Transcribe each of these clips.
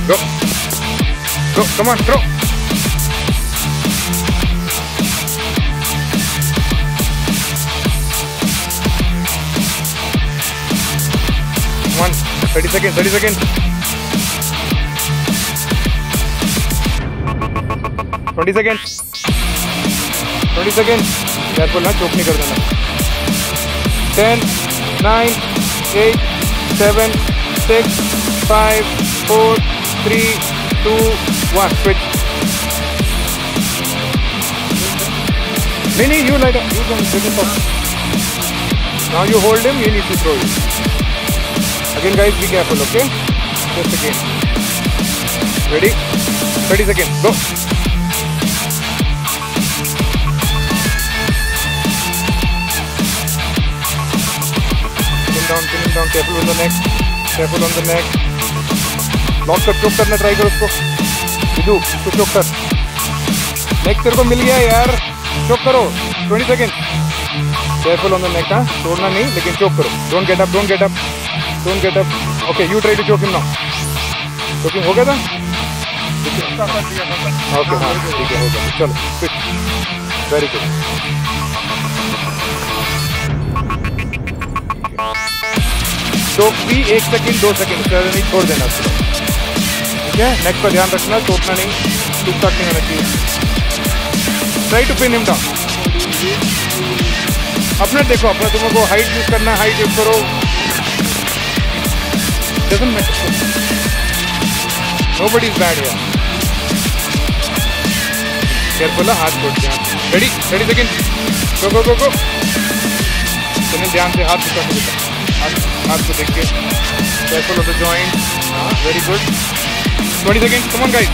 Go. Go. Come on, throw. Come on. 30 seconds. 30 seconds. 20 seconds. 20 seconds. Careful ना, choke नहीं कर देना. 10, 9, 8, 7, 6, 5, 4, 3, 2, 1. Switch. No, you lie down. You can take it off. Now you hold him. He needs to throw you. Again, guys, be careful. Okay? Just again. Ready? 30 seconds. Go. Pin him down, careful on the neck, careful on the neck. Lock कर, choke करना try कर उसको. विदु, उसको choke कर. नेक तेरे को मिल गया यार, चोक करो. 20 second. Careful on the neck. हाँ, छोड़ना नहीं, लेकिन चोक करो. Don't get up, don't get up, don't get up. Okay, you try to choke him now. Choking हो गया था? ओके, हाँ ठीक है, हो गया. चलो स्विच. Very good. चोक भी 1 सेकंड 2 सेकंड नहीं छोड़ देना. ठीक है, नेक पर ध्यान रखना, चोटना नहीं, टूट टाट नहीं होना चाहिए. Try to pin him down. अपना देखो, अपना तुमको हाइट यूज करना, हाइट यूज करो. Doesn't matter. Nobody is bad here. Careful, हाथ छोड़ के. Ready, 30 second. Go go go go. सुनिए ध्यान से, हाथ दिखा. हाथ को देख के. Careful of the joint. Very good. 20 seconds. Come on, guys.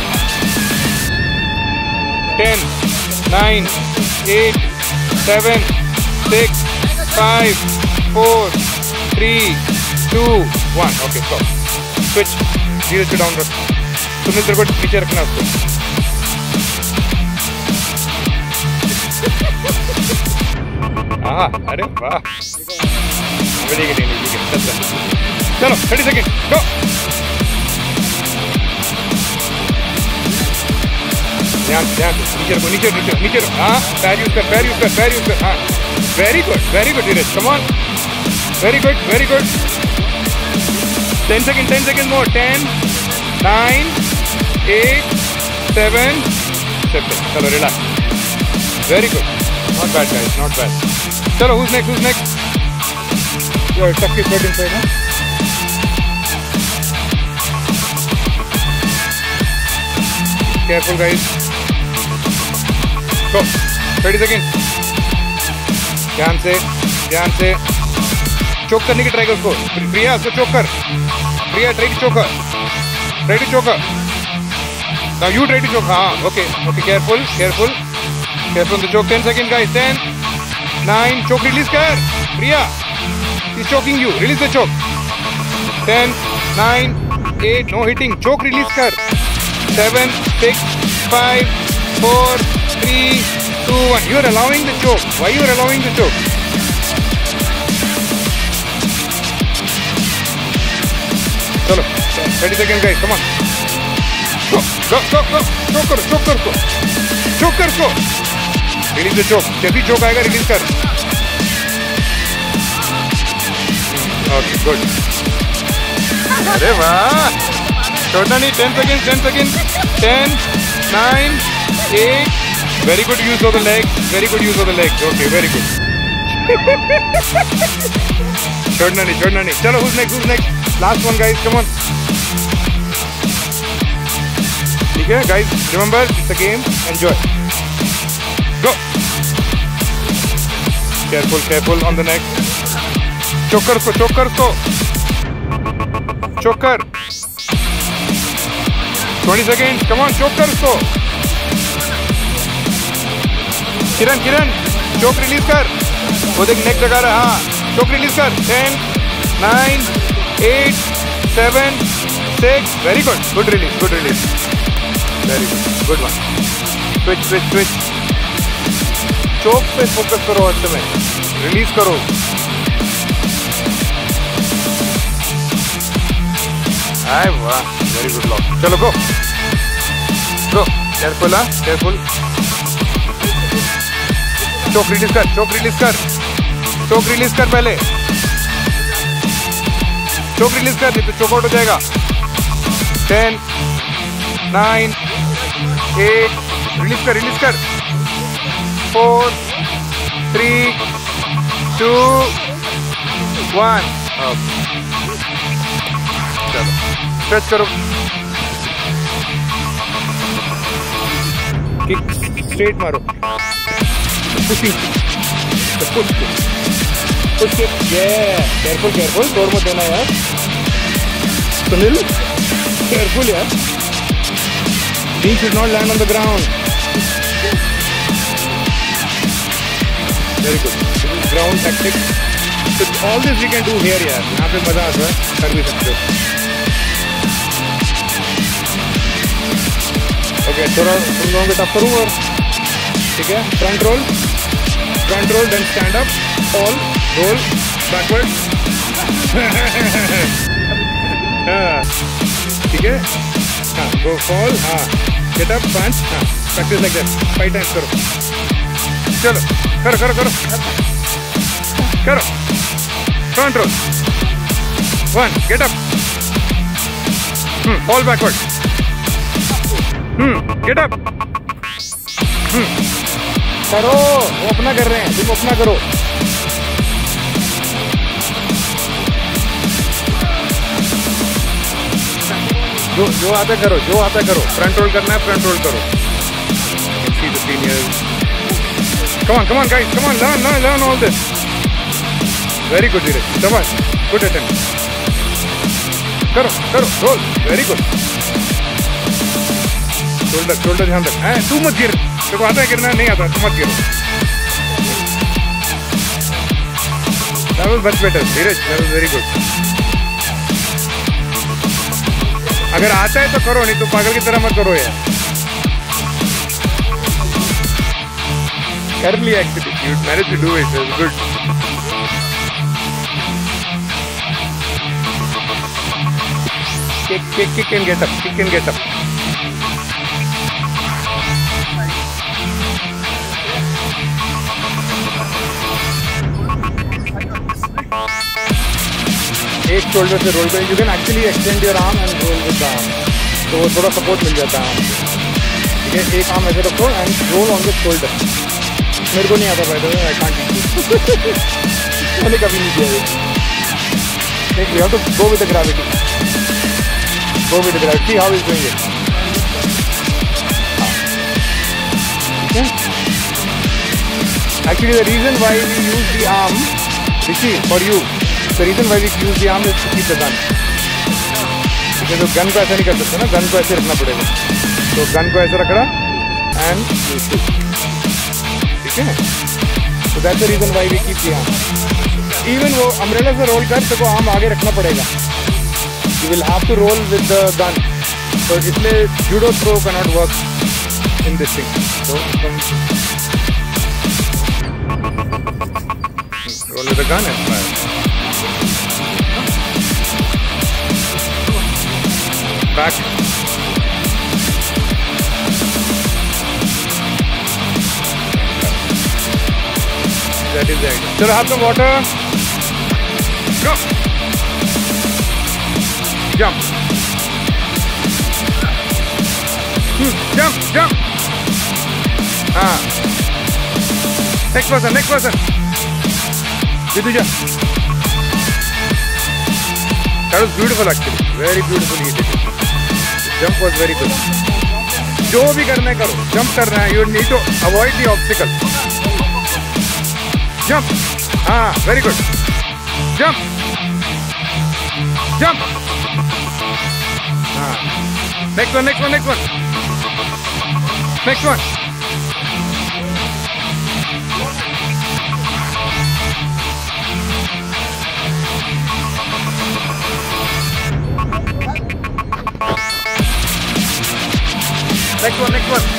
10, 9, 8, 7, 6, 5, 4, 3, 2, 1. Okay, stop. Switch. धीरे से डाउन रख. सुनील, तेरे को नीचे रखना उसको. अरे वाह. चलो 30 सेकेंड. गो. ध्यान ध्यान. नीचे रखो, नीचे नीचे नीचे. हाँ, पैर यूज कर, पैर यूज कर, पैर यूज कर. हाँ, very good Dheeraj. Come on. Very good, very good. 10 second, 10 second more. 10, 9, 8, 7, 6. चलो relax. Very good. Not bad guys, not bad. चलो, who's next? Who's next? Your tuck is right inside, huh? Careful, guys. Go. 30 seconds. ध्यान से, ध्यान से. चोक करने की try कर उसको. प्रिया, उसको चोक कर. Priya, try to choke. Try to choke. Now you try to choke. हाँ, okay, okay. Careful, careful, careful on the choke. 10 seconds, guys. 10, 9. Choke release कर. Priya. He's choking you. Release the choke. 10, 9, 8. No hitting. Choke release kar. 7, 6, 5, 4, 3, 2, 1. You are allowing the choke. Why you are allowing the choke? Chalo. 30 seconds, guys. Come on. Go, go, go, go. Choke karo, choke kar ko. Choke kar ko. Release the choke. जैसे choke आएगा, release कर. Okay, good. अरे वाह. छोड़ना नहीं. 10 seconds, 10 seconds. 10, 9, 8. Very good use of the legs. Very good use of the legs. Okay, very good. छोड़ना नहीं, छोड़ना नहीं. चलो, who's next? Who's next? Last one, guys. Come on. ठीक है, guys. Remember, it's a game. Enjoy. Go. Careful, careful on the neck. Choker को, choker को. Choker. 20 seconds. Come on, choker को. किरण, किरण. Choke release कर. वो देख neck लगा रहा. हाँ. Choke release कर. 10, 9, 8, 7, 6. Very good. Good release. Good release. Very good. Good one. Switch, switch, switch. Choke पे focus करो अंत में. Release करो. आए वाह, वेरी गुड लॉक। चलो गो गो, केयरफुल, हाँ केयरफुल। चोक रिलीज कर, चोक रिलीज कर, चोक रिलीज कर पहले, चोक रिलीज कर, नहीं तो चोक आउट हो जाएगा। 10 9 8, रिलीज कर, रिलीज कर। 4 3 2 1, चलो स्ट्रेच करो, किक स्ट्रेट मारो, pushing, push push, careful careful, तोड़ मत देना यार सुनील, केयरफुल यार, knee should not land on the ground. Very good, this is ground tactics. So all this we can do here यार, यहाँ पे मजा आता है, कर भी सकते हो। ओके, थोड़ा तुम लोगों को टफ करूँ और ठीक है, front roll, then stand up, fall, roll, backward, ठीक है, हाँ गो फॉल, हाँ गेट अप, पंच, हाँ प्रैक्टिस लाइक दैट 5 टाइम्स करो। चलो करो करो करो करो, front roll, 1 get up, fall backward, get up, करो, वो अपना कर रहे हैं, तुम अपना करो। जो आता करो, जो आता करो, फ्रंट रोल करना है, फ्रंट रोल करो। See the seniors. Come on guys, come on, learn all this. Very good Dheeraj, शाबाश, good attempt. करो करो, रोल, very good. शोल्डर ध्यान रख, तू मत गिर, तेरे को आता है गिरना, नहीं आता, तू मत गिरो। That was much better, Dheeraj, that was very good. अगर आता है तो करो, नहीं तो पागल की तरह मत करो यार। कर लिया actually, you managed to do it, that's good. Kick and get up, kick and get up. एक शोल्डर से रोल करें, you can actually extend your arm and roll with the arm, तो वो थोड़ा सपोर्ट मिल जाता है आर्म, ठीक है। एक आर्म ऐसे रखो and roll on the shoulder. मेरे को नहीं आता भाई, आई कांट, मैंने कभी नहीं किया ये। You have to go with the gravity, go with the gravity, see how is doing it, ठीक है। Actually the reason why we use the arm, Rishi, for you, the reason why we use the arm is to keep the gun, ठीक है। तो gun को ऐसा नहीं कर सकते ना, गन को ऐसे रखना पड़ेगा, तो गन को ऐसे रखना एंड ठीक है। तो that's the reason why we keep the arm. Even वो अम्ब्रेला से रोल कर, तो वो आर्म आगे रखना पड़ेगा, you will have to roll with the gun, तो इसलिए judo throw can not work in this thing. तो roll with the gun and fire. Back. That is the idea. Chalo, have some water. Go. Jump. Jump, jump. Next person, next person. Vidhuja. That was beautiful actually. Very beautiful he did it. Jump was very good. जो भी करना है करो, jump करना है, you need to avoid the obstacle. Jump. Very good. Jump. Jump. Next one, next one, next one. Next one. Next one, next one.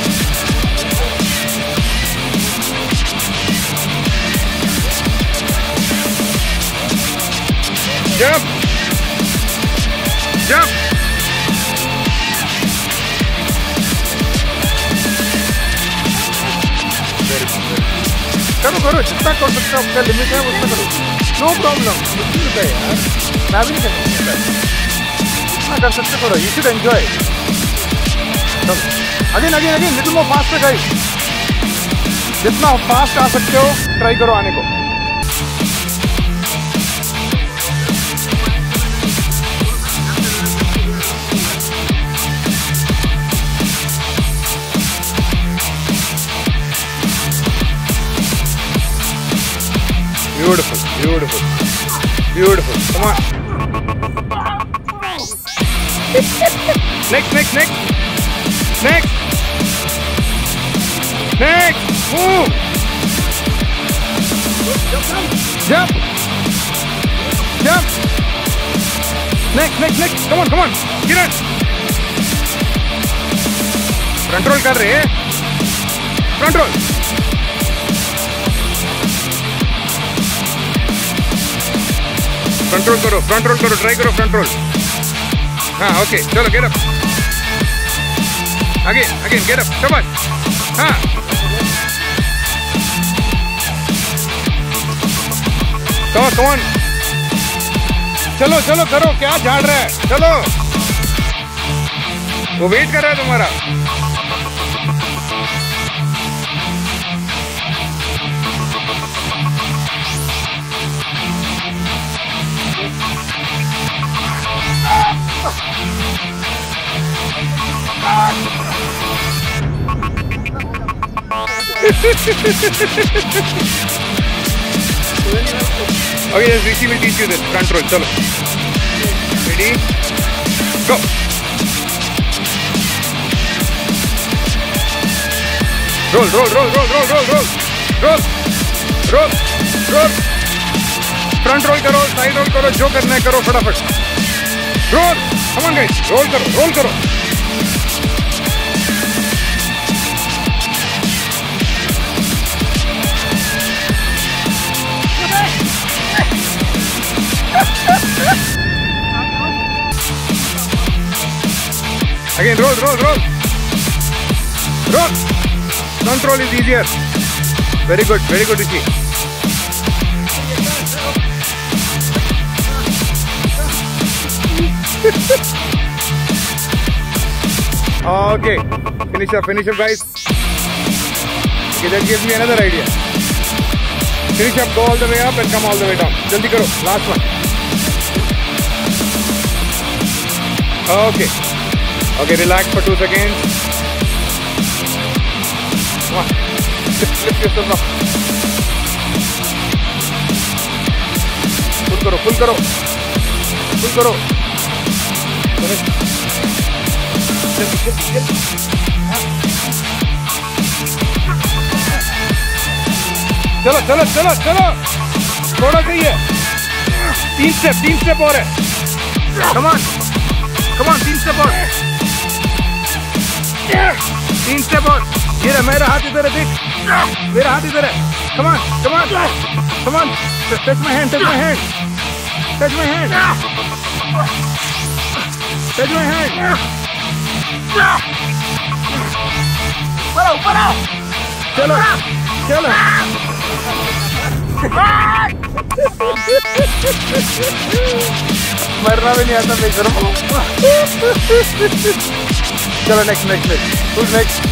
Jump. Jump. करो, जितना कर सकते हो, आपका लिमिट है उतना करो, नो प्रॉब्लम। कुछ नहीं होता है यार, मैं भी नहीं कर सकता, जितना कर सकते करो, you should enjoy. Again again again little more fast guys, जितना फास्ट आ सकते हो ट्राई करो आने को। Beautiful, beautiful, beautiful. Come on. Next, next, next, next, next. Move. Jump, jump. Next, next, next. Come on, come on. Kiran. Front roll कर रहे हैं. Front roll. फ्रंट रोल करो, ट्राई करो फ्रंट रोल। हाँ okay, चलो get up, again again get up, शाबाश। हाँ come on, चलो चलो करो, क्या झाड़ रहा है, चलो, वो वेट कर रहा है तुम्हारा। Okay, yes, Rishi will teach you this. Front roll, chalo. Ready? Go. Roll, roll, roll, roll, roll, roll, roll, roll, roll, roll. Front roll करो, side roll करो, जो करना है करो फटाफट. Roll. Come on guys, roll करो, roll करो. Again, roll, roll, roll. Roll. Front roll is easier. Very good, Rishi. Okay, finish up, guys. Okay, that gives me another idea. Finish up, go all the way up and come all the way down. Jaldi karo, last one. Okay, relax for 2 seconds. Come on, lift yourself up. Pull karo. चलो, थोड़ा सही है, 3 step और है, come on, 3 step और, 3 step और, ये रहा, मेरा हाथ इधर है, देख, मेरा हाथ इधर है, come on, touch my hand, चलो, मरना भी नहीं आता मैं करो। चलो नेक्स्ट, who's next?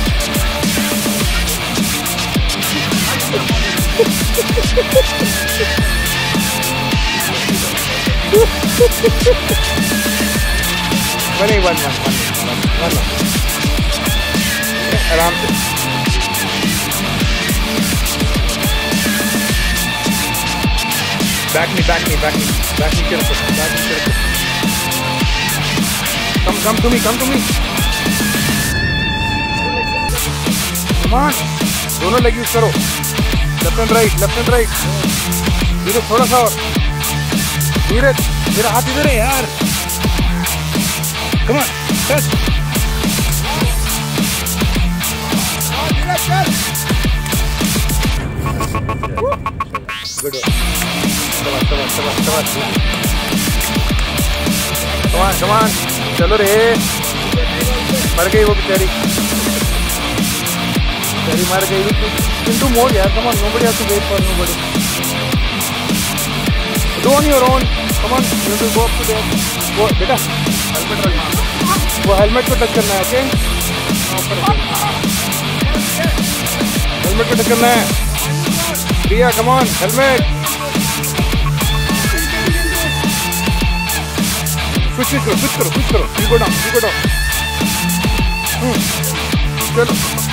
one. आराम से। Back me, careful. Come to me. Come on, दोनों लेग यूज करो, लेफ्ट एंड राइट, धीरे थोड़ा सा और, धीरे, मेरा हाथ इधर है यार, come on, touch. Good one. Come on. चलो रे, मर गई वो बेचारी। Very mad guy. You can do more, yeah. Come on, nobody has to wait for nobody. Do on your own. Come on, you have to go up to there. Go, बेटा. Helmet रखना. वो helmet को touch करना है, okay? Helmet को touch करना है. Priya, come on, helmet. Switch करो. You go down. चलो.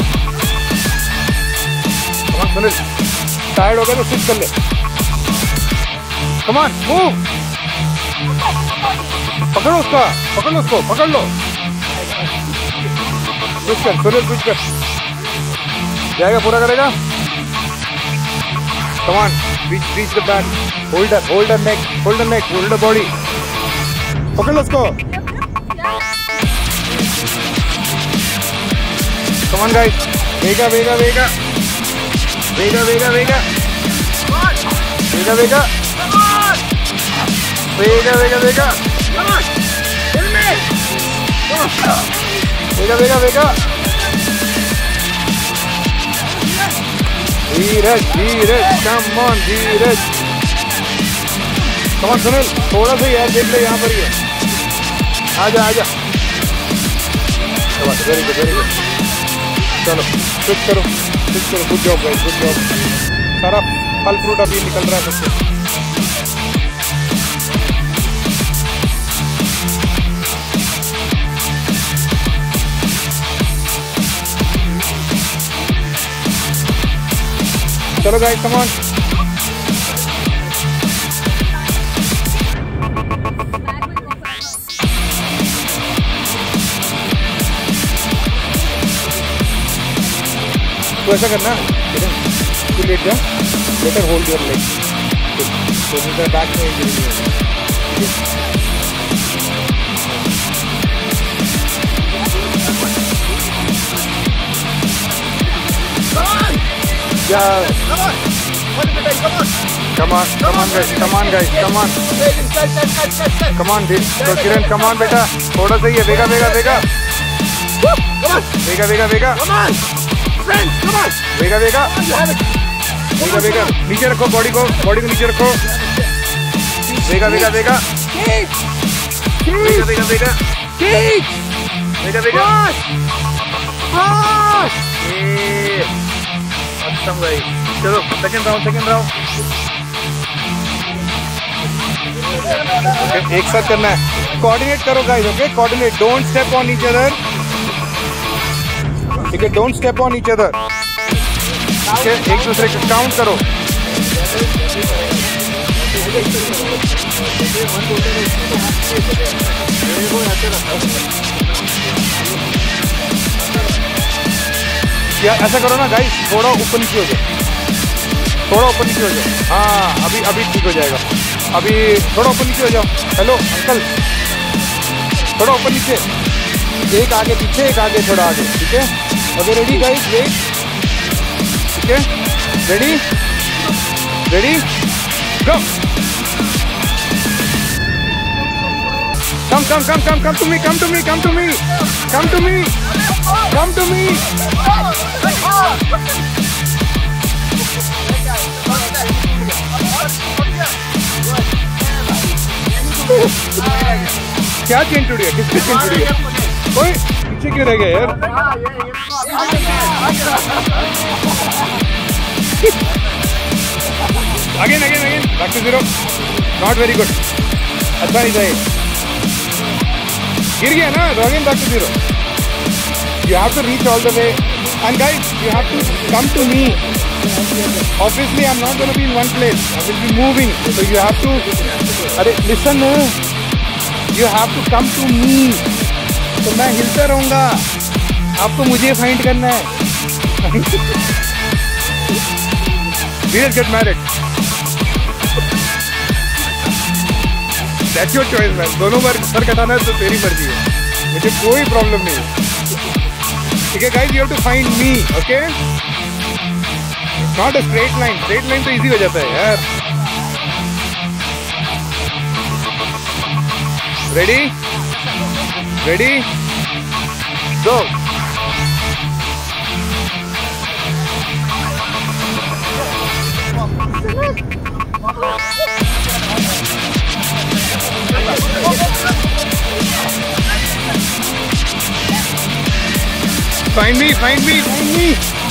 Come on, Sunil. Tired हो गया तो switch कर ले. Come on, move. पकड़ो उसको. पकड़ लो. Switch कर, Sunil switch कर. जाएगा, पूरा करेगा. Come on, reach the back. Hold her neck, hold her body. पकड़ लो उसको. Come on guys, Vega. Vega. Dheeraj, come on, Dheeraj. Come on Sunil, थोड़ा सा यार देख ले, यहाँ पर ही है. आजा. Very good. चलो, switch करो. Good job guys, good job. सारा फल फ्रूट अभी निकल रहा है सबसे. चलो guys, come on. तो ऐसा करना, तू लेट जा, बेटर होल्ड योर लेग, तो मेरा बैक में इंजरी नहीं होगी. Come on, तो किरण, come on बेटा, थोड़ा सा ही है. Vega. Vega. नीचे रखो बॉडी को नीचे रखो. Vega. Awesome भाई. चलो सेकंड राउंड. एक साथ करना है. कोऑर्डिनेट करो guys, okay? Coordinate. Don't step on each other. ठीक है, don't step on each other. ठीक है, एक दूसरे को काउंट करो. या ऐसा करो ना गाइस, थोड़ा ऊपर नीचे हो जाए. हाँ, अभी ठीक हो जाएगा. अभी थोड़ा ऊपर नीचे हो जाओ. हेलो अंकल, थोड़ा ऊपर नीचे. एक आगे पीछे, एक आगे, थोड़ा आगे. ठीक है, ओके? Ready guys, wait. ठीक है, ready, go. Come to me. क्या चेंज टूट गया? किसकी चेंज टूट गया? कोई पीछे क्यों रह गया यार? Again. Back to zero. Not very good. अच्छा नहीं था ये. गिर गया ना, तो again back to zero. You have to reach all the way. And guys, you have to come to me. Obviously, I'm not going to be in one place. I will be moving. So you have to. अरे listen, you have to come to me. तो मैं हिलता रहूँगा. आपको मुझे find करना है. Let's get married. That's your choice, man. दोनों बार सर कटाना है तो तेरी मर्जी है. मुझे कोई प्रॉब्लम नहीं है. ठीक है guys, you have to find me, okay? Not a straight line. Straight line तो easy हो जाता है यार. Ready? Go. Find me, find me, find me.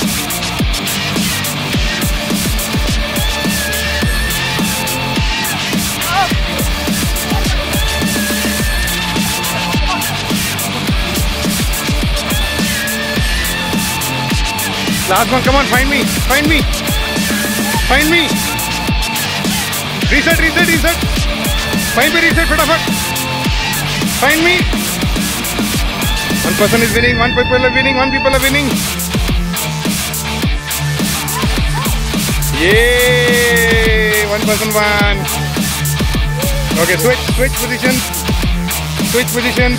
Last one, come on, find me, find me, find me. Reset, reset, reset. Find me, reset, फटाफट. Find me. One person is winning, one people are winning, one people are winning. Yay! One person won. Okay, switch positions. Switch positions.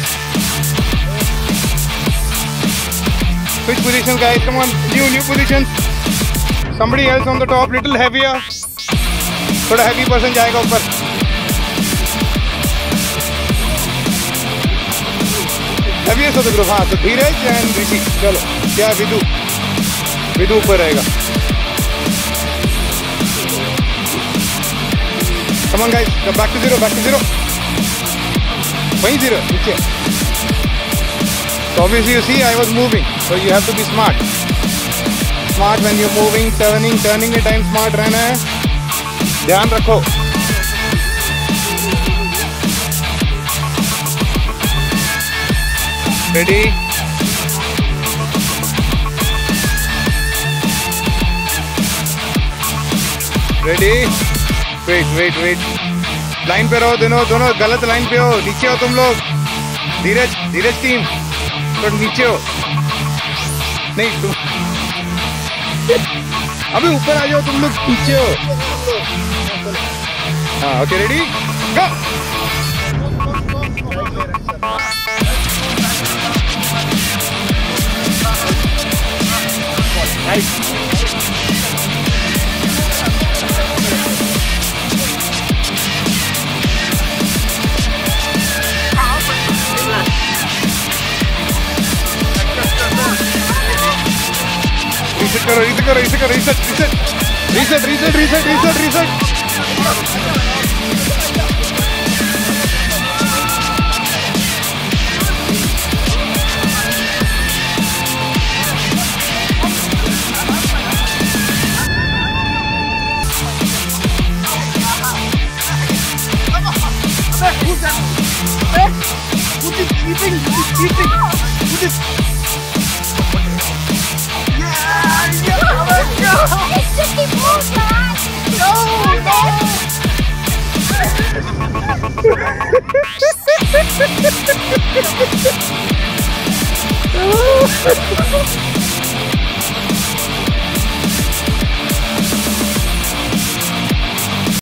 Switch positions, guys. Come on, new positions. Somebody else on the top, little heavier. थोड़ा heavy person जाएगा ऊपर. Heaviest of the group. हाँ, तो धीरज and ऋषि. चलो, क्या विदु ऊपर रहेगा. Come on, guys. Back to zero. Back to zero. वहीं zero. नीचे. So obviously you see I was moving. So you have to be smart. Smart when you're moving, turning के time smart रहना है. ध्यान रखो. Ready? Ready? Wait. लाइन पे रहो दोनों गलत लाइन पे हो. नीचे हो तुम लोग. धीरज टीम. तो नीचे हो. नहीं तुम. अभी ऊपर आ जाओ तुम लोग. नीचे हो. हाँ, okay, ready? Go. Reset. No!